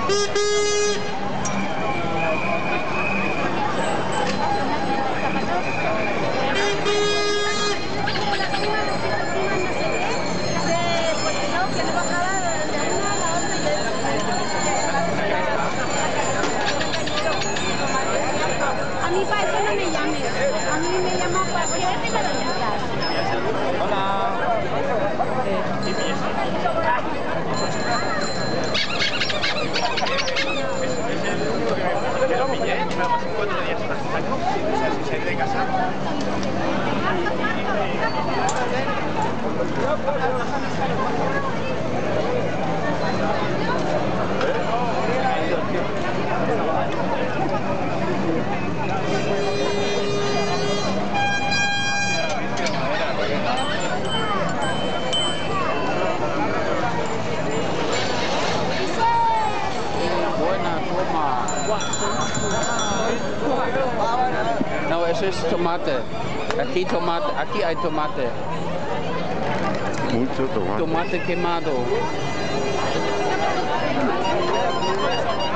A mí para eso no me llame. A mí me llamó para apoyarme y para orientar. Hola. Yo lo pillé y me lo pasé 4 días a la semana. O sea, si salí de casa. Buena toma. No, eso es tomate. Aquí tomate, aquí hay tomate. Mucho tomate. Tomate quemado.